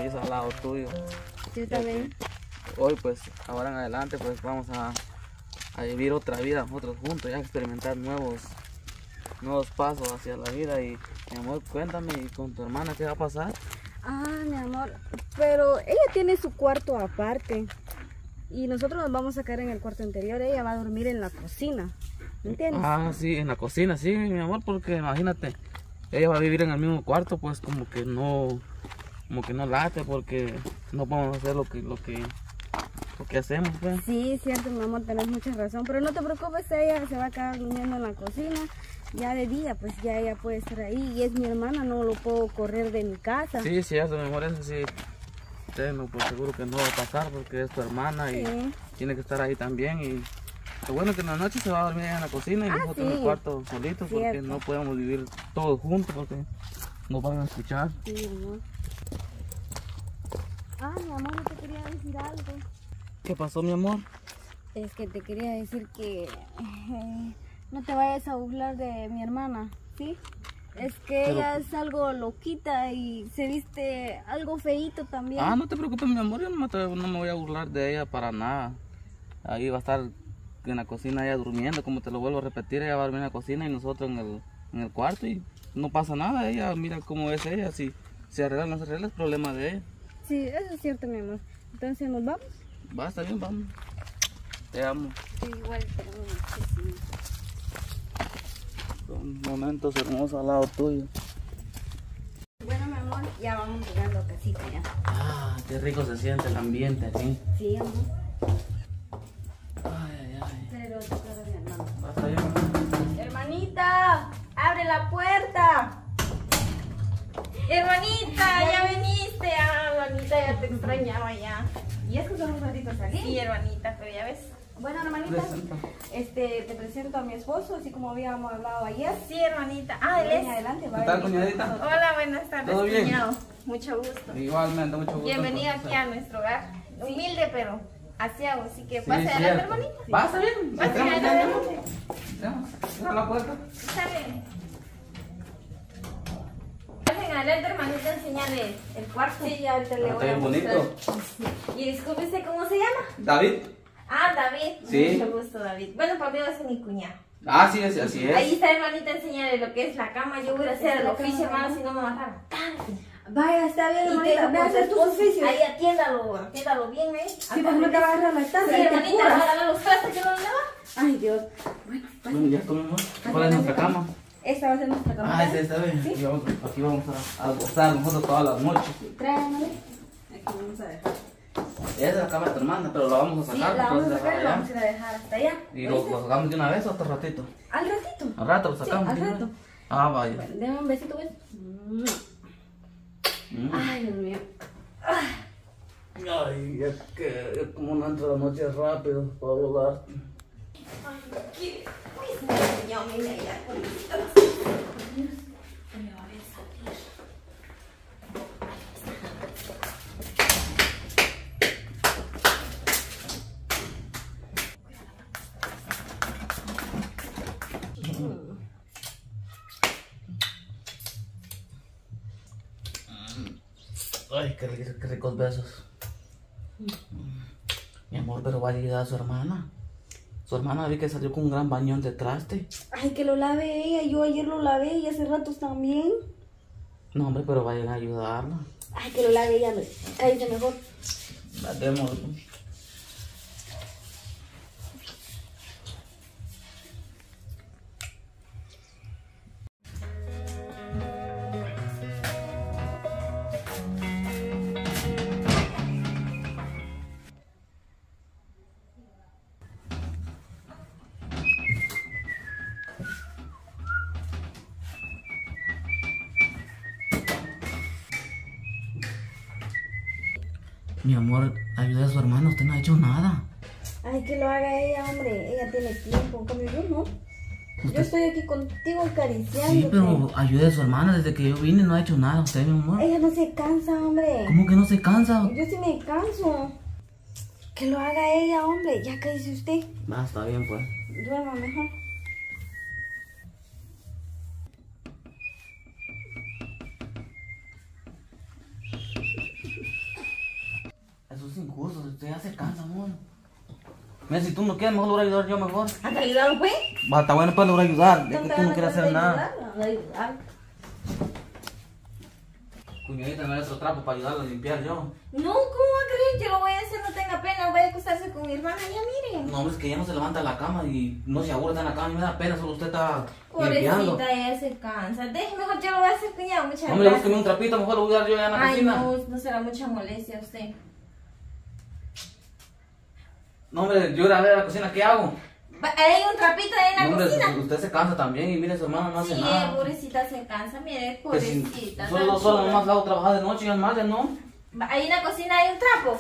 hizo al lado tuyo. Yo también. Hoy pues, ahora en adelante pues vamos a vivir otra vida nosotros juntos, ya experimentar nuevos pasos hacia la vida. Y mi amor, cuéntame, ¿y con tu hermana qué va a pasar? Mi amor, pero ella tiene su cuarto aparte y nosotros nos vamos a quedar en el cuarto anterior. Ella va a dormir en la cocina, ¿me entiendes? Sí, en la cocina, sí, mi amor, porque imagínate, ella va a vivir en el mismo cuarto, pues como que no late, porque no podemos hacer lo que hacemos, pues. Sí, cierto, mi amor, tenés mucha razón, pero no te preocupes, ella se va a quedar durmiendo en la cocina. Ya de día, pues ya ella puede estar ahí, y es mi hermana, no lo puedo correr de mi casa. Sí, eso, mi amor, eso sí, tengo por seguro que no va a pasar, porque es tu hermana y tiene que estar ahí también. Y lo bueno es que en la noche se va a dormir en la cocina y nosotros en el cuarto solitos, porque no podemos vivir todos juntos, porque nos van a escuchar. Sí, amor. Mi amor, yo te quería decir algo. ¿Qué pasó, mi amor? Es que te quería decir que no te vayas a burlar de mi hermana, ¿sí? Es que ella es algo loquita y se viste algo feíto también. No te preocupes, mi amor, yo no me voy a burlar de ella para nada. Ahí va a estar en la cocina ella durmiendo, como te lo vuelvo a repetir, ella va a dormir en la cocina y nosotros en el cuarto, y no pasa nada. Ella, mira cómo es ella, si se arregla o no se arregla, es problema de ella. Sí, eso es cierto, mi amor. Entonces, ¿nos vamos? Va, está bien, vamos. Te amo. Sí, igual te amo muchísimo. Son momentos hermosos al lado tuyo. Bueno, mi amor, ya vamos llegando a casita ya. Qué rico se siente el ambiente aquí. Sí, amor. Ay. Pero te quedas mi hermano. Basta bien. Hermanita, abre la puerta. Hermanita, ya viniste. Hermanita, ya te extrañaba ya. Y es que son un ratito salir. Sí, hermanita, pero ya ves. Bueno, hermanita, te presento a mi esposo, así como habíamos hablado ayer. Sí, hermanita. Él es. Adelante, ¿Qué tal, cuñadita? Hola, buenas tardes, ¿Todo bien? cuñado. Mucho gusto. Igualmente, mucho gusto. Bienvenido aquí a nuestro hogar. Humilde, pero aseado. Así que Sí, pase adelante, cierto. hermanita. Pasa bien. Pase adelante. Cierra la puerta. Está bien. Pasen adelante, hermanita, enseñarle el cuarto. Sí, ya ahorita le Está voy a bien mostrar. bonito. Y discúlpese, ¿cómo se llama? David. David. Sí. Mucho gusto, David. Bueno, para mí va a ser mi cuñado. Sí, así es. Ahí está, hermanita, enseñarle lo que es la cama. Yo voy a hacer el oficio, hermano, si no me mataron. Vaya, está bien, Y hermanita, tengo ve a hacer tu oficio. ahí atiéndalo bien, ¿eh? Sí, pues no te vas a agarrar la taza, Sí, ahí te hermanita, apuras. para lavar los trastes que no lo lava. Ay, Dios. Bueno, Bueno, ya comimos. ¿Cuál es nuestra cama? esta va a ser nuestra cama. Sí, está bien. Aquí vamos a gozar nosotros todas las noches. Tráemele. Aquí vamos a dejar. Esa es la cama de tu hermana, pero la vamos a Sí, sacar. la vamos a entonces, sacar y la allá. vamos a ir a dejar hasta allá. ¿Y lo sacamos de una vez o otro ratito? Al ratito. Al rato lo sacamos. al ¿sí? rato. Vaya. Bueno, déjame un besito, ¿ves? Ay, Dios mío. Ay, es que como no entra la noche rápido para volar. Ay, ¿qué? Uy, se me enseñó, mira, ya con mis trastes. Dios, se me va a salir. Ay, qué ricos besos. Mi amor, pero va a llegar a su hermana. Su hermana vi que salió con un gran bañón de traste. Ay, que lo lave ella. Yo ayer lo lavé y hace ratos también. No, hombre, pero vayan a ayudarla. Ay, que lo lave ella. Cállate mejor. Démoslo. Mi amor, ayuda a su hermana, usted no ha hecho nada. Ay, que lo haga ella, hombre. Ella tiene tiempo. En cambio, yo no. Yo estoy aquí contigo acariciándote. Sí, pero ayude a su hermana, desde que yo vine no ha hecho nada usted, mi amor. Ella no se cansa, hombre. ¿Cómo que no se cansa? Yo sí me canso. Que lo haga ella, hombre. Ya que dice usted. Está bien, pues. Duerma mejor. Mira, si tú no quieres, mejor lo voy a ayudar yo mejor. ¿Anda a ayudarlo, pues? Va, está bueno, pues lo voy a ayudar. Es que ¿Dónde tú no vas a quieres hacer poder nada. ayudarlo? Anda a ayudarlo. Cuñadita, me da otro trapo para ayudarlo a limpiar yo. No, ¿cómo va a creer? Yo lo voy a hacer, no tenga pena. Vaya a acostarse con mi hermana, ya miren. No, hombre, es que ya no se levanta de la cama y no se aburre en la cama y me da pena, solo usted está limpiando. Pobrecita, ella se cansa. Deje, mejor yo lo voy a hacer, cuñado. Muchas Hombre, gracias. búsqueme un trapito, mejor lo voy a dar yo allá en la Ay, cocina. no, no será mucha molestia a usted. No, hombre, yo iré a ver a la cocina, ¿qué hago? Hay un trapito ahí en la No, hombre, cocina. usted se cansa también y mire, su hermano no hace Sí, nada. pobrecita se cansa, mire, Pues si pobrecita. solo tan solo chula. nomás la hago trabajar de noche y al madre, ¿no? Ahí en la cocina hay un trapo.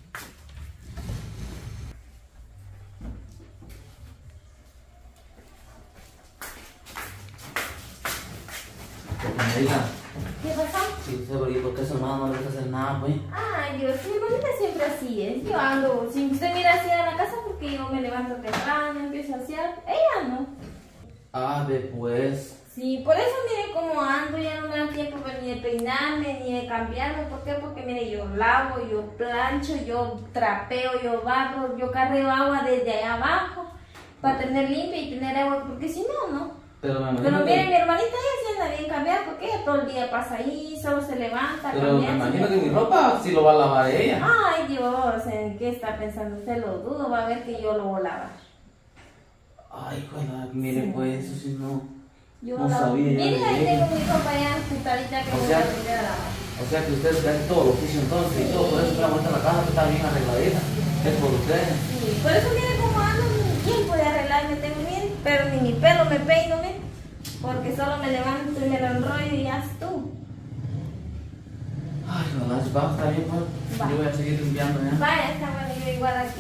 Cuñadita, ¿Qué pasó? sí, ¿y por qué su hermano no le gusta hacer nada, pues? Ay, Dios, mi hermanita siempre así es. Yo ando, si usted mira así en la casa, porque yo me levanto temprano, empiezo a hacer. Ella no. Ah, pues. Sí, por eso mire cómo ando, ya no me da tiempo pues, ni de peinarme, ni de cambiarme. ¿Por qué? Porque mire, yo lavo, yo plancho, yo trapeo, yo barro, yo carreo agua desde allá abajo para tener limpia y tener agua, porque si no, no. Pero me Pero imagino mire, que... mi hermanita ella sí anda bien cambiada, porque ella todo el día pasa ahí, solo se levanta, Pero me cambia, imagino se- que mi ropa sí lo va a lavar ella. Ay, Dios, ¿en qué está pensando usted? Lo dudo, va a ver que yo lo voy a lavar. Ay, bueno, mire, pues, eso sí no... Yo No lavo. sabía yo Mire, de ahí ella. tengo mi ropa ya juntadita que O voy sea- a volver a lavar. O sea que ustedes hacen todo el oficio entonces y todo, por eso la vuelta a la casa que está bien arregladita. Es por ustedes. Sí, por eso mire cómo ando, ni tiempo de arreglarme tengo, mire, pero ni mi pelo me peino, mire, porque solo me levanto y me lo enrollo y ya tú. Ay, no, las vamos, está bien, pues. Va. Yo voy a seguir limpiando ya. Vaya, está bueno, yo igual aquí.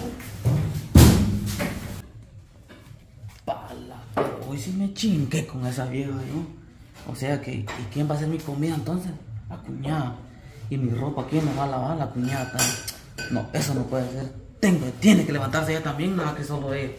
Pala, pero hoy sí me chingué con esa vieja, ¿no? O sea que, ¿y quién va a hacer mi comida entonces? La cuñada. Y mi ropa, ¿quién me va a lavar? La cuñada también. No, eso no puede ser. Tiene que levantarse ella también, nada que solo ella.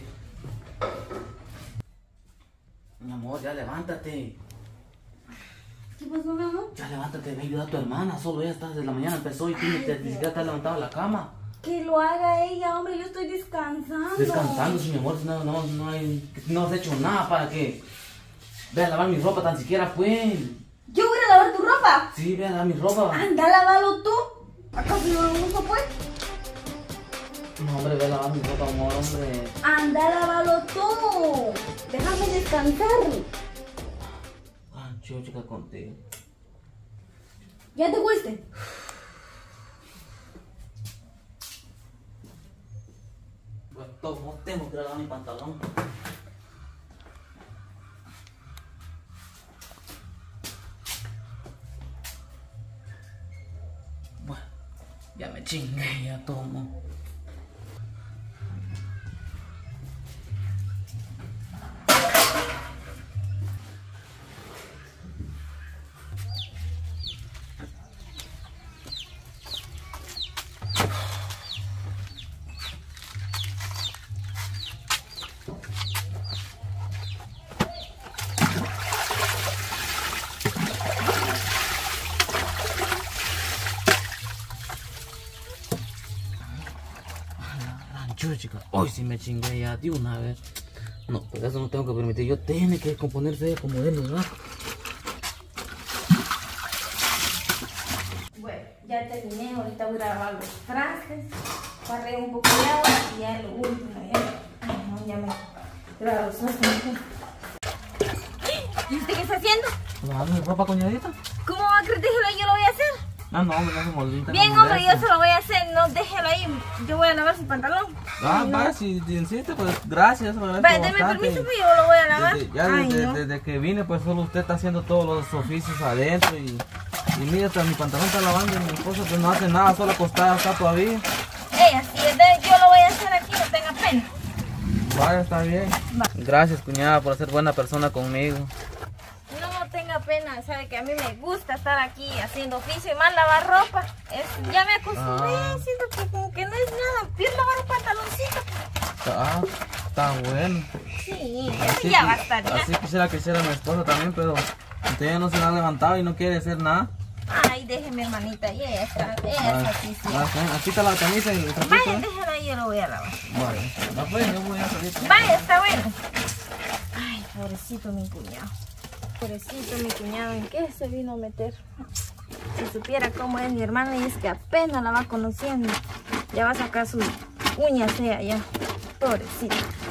Mi amor, ya levántate. ¿Qué pasó, mi amor? Ya levántate, ve a ayudar a tu hermana. Solo ella está desde la mañana, empezó y tú ni siquiera te has levantado de la cama. Que lo haga ella, hombre, yo estoy descansando. Descansando, si mi amor, si no has hecho nada para que... Ve a lavar mi ropa tan siquiera, pues. Yo voy a lavar tu ropa. Sí, ve a lavar mi ropa. Anda, lávalo tú. ¿Acaso no lo uso, pues? No, hombre, ve a lavar mi ropa, amor, hombre. Anda, lávalo tú. Déjame descansar. Ah, chica contigo. ¿Ya te fuiste? Pues todo, tengo que lavar mi pantalón. Bueno, ya me chingué, ya tomo. Chica, hoy sí me chingué ya de una vez. No, pues eso no tengo que permitir. Yo tiene que componerse como de lugar. Bueno, ya terminé, ahorita voy a lavar los trastes, barré un poco de agua y ya lo último, ya. Ay, no, ya me grabo los trastes. ¿Y usted qué está haciendo? ¿Lavar mi ropa, coñadita? ¿Cómo va a creer? Déjelo ahí, yo lo voy a hacer. Ah, no, hombre, no se molesta. Bien, hombre, yo se lo voy a hacer, no, déjelo ahí, yo voy a lavar su pantalón. Ah, va, si insiste, pues gracias, lo agradezco Va, deme bastante. permiso, pues yo lo voy a lavar. Ay, no. Desde que vine, pues solo usted está haciendo todos los oficios adentro y mira, hasta mi pantalón está lavando y mi esposa pues no hace nada, solo acostada está todavía. Así es, yo lo voy a hacer aquí, no tenga pena. Vaya, está bien. Gracias, cuñada, por ser buena persona conmigo. No tenga pena, sabe que a mí me gusta estar aquí haciendo oficio y más lavar ropa. Ya me acostumbré, siento que como que no es nada, bien lavar un pantaloncito. Está bueno. Sí, eso ya bastaría. Así quisiera que hiciera mi esposa también, pero usted ya no se la ha levantado y no quiere hacer nada. Ay, déjeme, hermanita. Y esa sí, sí. Aquí está la camisa y el trapito. Vaya, déjala ahí, yo lo voy a lavar. Vale. No, pues, yo voy a salir. Vaya, está bueno. Ay, pobrecito mi cuñado. Pobrecito mi cuñado, ¿en qué se vino a meter? Si supiera cómo es mi hermana, y es que apenas la va conociendo. Ya va a sacar sus uñas ya. Pobrecito.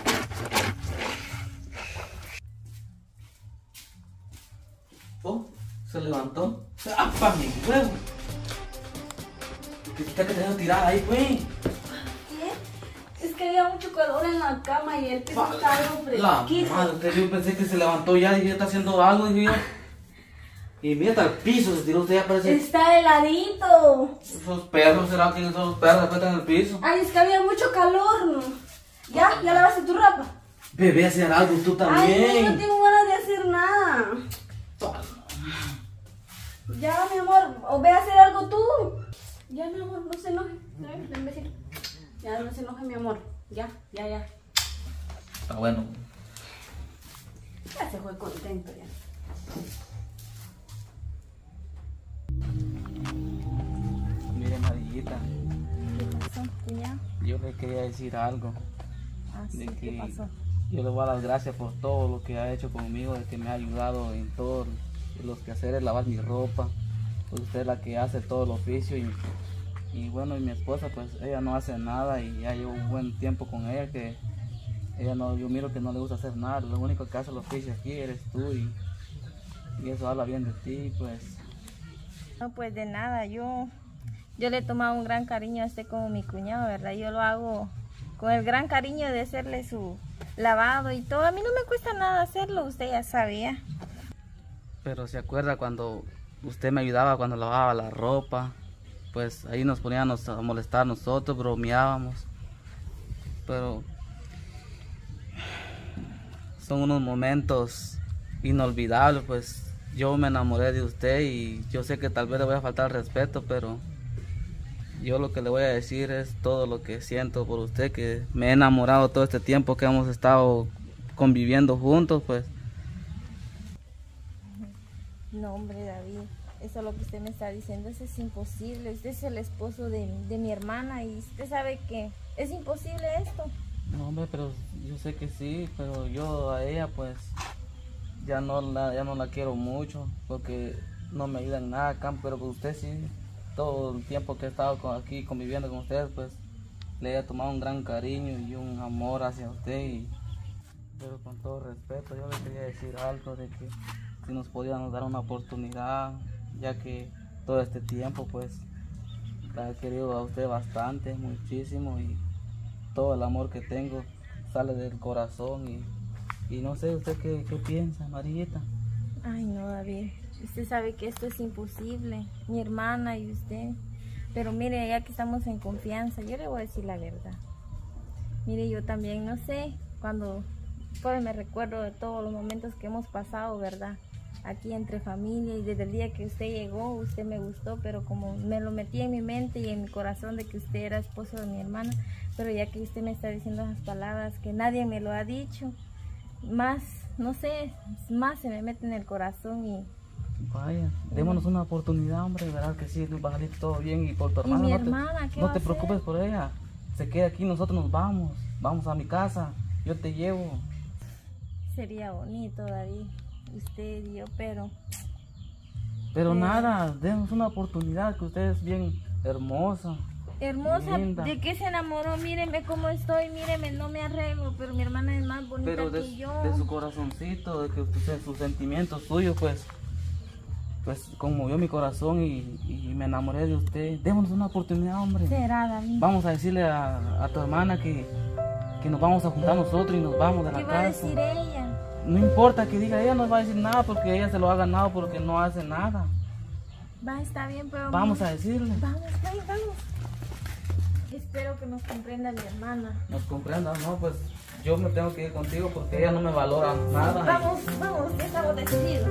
Oh, se levantó. ¡Apa, mi huevo! ¿Qué está que te dejas tirar ahí, güey? Es que había mucho calor en la cama y el piso estaba algo La fresquito. madre, yo pensé que se levantó ya y ya está haciendo algo, dije yo. Y mira, hasta el piso se tiró, usted ya parece... Está heladito. Esos perros, ¿será que son los perros después están en el piso? Ay, es que había mucho calor. ¿Ya lavaste tu ropa? Bebé, hacer algo tú también. Ay, no tengo ganas de hacer nada. Ya, mi amor, o ve a hacer algo tú. Ya, mi amor, no se enoje. Ven, besito. Ya, no se enoje, mi amor. Ya. Está bueno. Ya se fue contento ya. Mire, Marillita, ¿Qué pasó, cuñado? yo le quería decir algo. Ah, sí, De ¿qué que pasó? yo le voy a dar las gracias por todo lo que ha hecho conmigo, de que me ha ayudado en todos los quehaceres, lavar mi ropa. Pues usted es la que hace todo el oficio y bueno, y mi esposa pues ella no hace nada y ya llevo un buen tiempo con ella que ella no, yo miro que no le gusta hacer nada, lo único que hace el oficio aquí eres tú y eso habla bien de ti, pues. No, pues de nada, yo le he tomado un gran cariño a usted como mi cuñado, ¿verdad? Yo lo hago con el gran cariño de hacerle su lavado y todo. A mí no me cuesta nada hacerlo, usted ya sabía. Pero se acuerda cuando usted me ayudaba cuando lavaba la ropa, pues ahí nos poníamos a molestar nosotros, bromeábamos. Pero son unos momentos inolvidables, pues yo me enamoré de usted y yo sé que tal vez le voy a faltar el respeto, pero yo lo que le voy a decir es todo lo que siento por usted, que me he enamorado todo este tiempo que hemos estado conviviendo juntos, pues. No, hombre, David, eso es lo que usted me está diciendo, eso es imposible. Usted es el esposo de mi hermana y usted sabe que es imposible esto. No, hombre, pero yo sé que sí, pero yo a ella pues ya no la quiero mucho porque no me ayuda en nada acá, pero con usted sí, todo el tiempo que he estado aquí conviviendo con usted, pues le he tomado un gran cariño y un amor hacia usted, pero con todo respeto yo le quería decir algo de que si nos podíamos dar una oportunidad, ya que todo este tiempo pues la he querido a usted bastante, muchísimo, y todo el amor que tengo sale del corazón y no sé, ¿usted qué piensa, Marillita? Ay, no, David, usted sabe que esto es imposible, mi hermana y usted. Pero mire, ya que estamos en confianza, yo le voy a decir la verdad. Mire, yo también, no sé, cuando pues me recuerdo de todos los momentos que hemos pasado, ¿verdad? Aquí entre familia, y desde el día que usted llegó, usted me gustó, pero como me lo metí en mi mente y en mi corazón de que usted era esposo de mi hermana, pero ya que usted me está diciendo esas palabras que nadie me lo ha dicho, más, no sé, más se me mete en el corazón y... Vaya, démonos una oportunidad, hombre, verás que sí, va a salir todo bien y por tu ¿Y hermana mi no hermana qué no va te a preocupes hacer? por ella, se queda aquí, nosotros nos vamos a mi casa, yo te llevo. Sería bonito, David, usted y yo, pero Nada, démonos una oportunidad, que usted es bien hermosa. hermosa, linda. ¿de qué se enamoró? Míreme cómo estoy, míreme, no me arreglo, pero mi hermana es más bonita Pero que yo. de su corazoncito, de que usted, sus sentimientos suyos, pues conmovió mi corazón y me enamoré de usted. Démonos una oportunidad, hombre. Será, David. Vamos a decirle a tu hermana que nos vamos a juntar nosotros y nos vamos de la ¿Qué casa. va a decir ella? No importa que diga, ella no va a decir nada porque ella se lo ha ganado porque no hace nada. Va, está bien, pero... Vamos a decirle. Vamos, vamos. Espero que nos comprenda mi hermana. Nos comprenda, no, pues yo me tengo que ir contigo porque ella no me valora nada. Vamos, ya estamos decididos.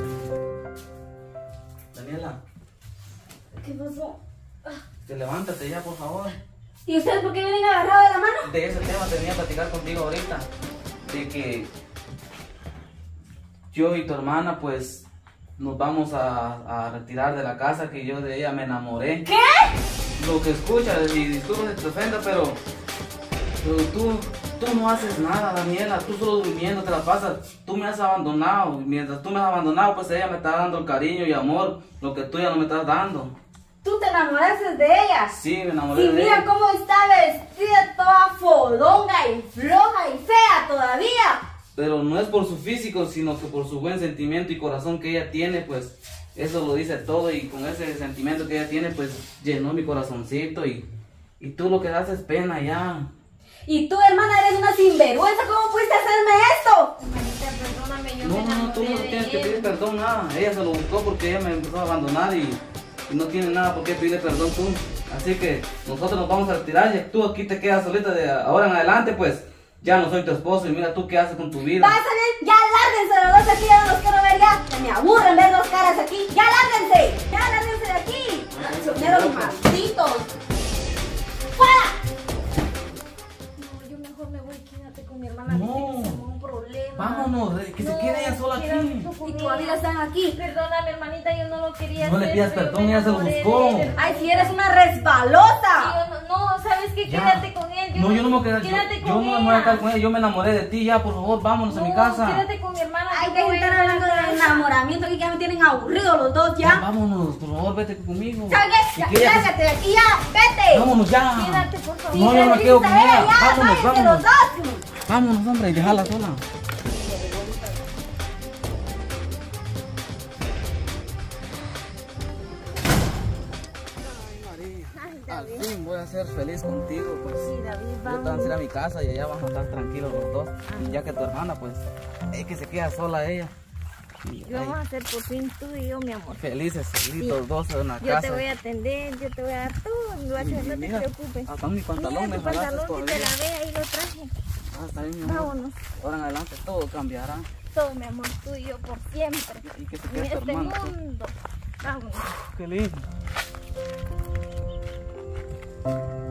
Daniela, ¿Qué pasó? levántate ya, por favor. ¿Y ustedes por qué vienen agarrados de la mano? De ese tema tenía que platicar contigo ahorita. De que yo y tu hermana, pues, nos vamos a retirar de la casa, que yo de ella me enamoré. ¿Qué? Lo que escuchas, y disculpa si te ofenda, pero tú no haces nada, Daniela, tú solo durmiendo te la pasas, tú me has abandonado, y mientras tú me has abandonado, pues ella me está dando el cariño y amor, lo que tú ya no me estás dando. ¿Tú te enamoraste de ella? Sí, me enamoré Y de mira ella. cómo está vestida, toda fodonga y floja y fea todavía. Pero no es por su físico, sino que por su buen sentimiento y corazón que ella tiene, pues eso lo dice todo, y con ese sentimiento que ella tiene, pues llenó mi corazoncito, y tú lo que das es pena ya. Y tú, hermana, eres una sinvergüenza, ¿cómo pudiste hacerme esto? Hermanita, perdóname, yo me No, enamoré tú no de tienes que él. pedir perdón, nada. Ella se lo buscó porque ella me empezó a abandonar, y no tiene nada por qué pedirle perdón tú. Así que nosotros nos vamos a retirar, y tú aquí te quedas solita de ahora en adelante, pues ya no soy tu esposo, y mira tú qué haces con tu vida. Pásale, ya lárguense los dos aquí, ya no los quiero ver ya. Que me aburren ver dos caras aquí. Ya lárguense de aquí. Soneros malditos. ¡Fuera! No, yo mejor me voy, quédate con mi hermana. No. Dice que se armó un problema. Vámonos, que se quede ella sola aquí. Y todavía están aquí. Perdóname, hermanita, yo no lo quería No le hacer, pidas pero yo perdón, me ella se lo enamoré buscó. de él, Ay, si eres una resbalosa. No, ¿sabes qué? Ya. Quédate con él. No, yo no me voy a quedar, Quédate yo con no me voy a quedar ella. con ella, yo me enamoré de ti, ya, por favor, vámonos a mi casa. Quédate con mi hermana. Ay, yo que voy a están ir a la hablando de casa. enamoramiento aquí, que ya me tienen aburridos los dos Ya, ya. vámonos, por favor, vete conmigo. ¿Sabes? Y Ya, que ella se- lárgate de aquí ya, vete. Vámonos ya. Quédate, por favor. No, yo no me quedo con ella. Ya, Vámonos, váyanse los vámonos. dos. Vámonos, hombre, y déjala sola. Al fin voy a ser feliz contigo, pues. Sí, David, Yo te voy a ir a mi casa y allá vamos a estar tranquilos los dos. Y ya que tu hermana, pues, es que se queda sola ella. Y, ¿Qué vamos a hacer por fin tú y yo, mi amor? felices, solitos, dos en la Yo casa. te voy a atender, yo te voy a dar todo, mi guacho, no te Mira, preocupes. hasta mi pantalón Mira me tu jalaste pantalón, si te todavía. lavé, ahí lo traje. Ah, está bien, mi amor. Vámonos. Ahora en adelante todo cambiará. Todo, mi amor, tú y yo por siempre. Y que se En quede tu este hermana. pues. mundo. Vámonos. Qué lindo.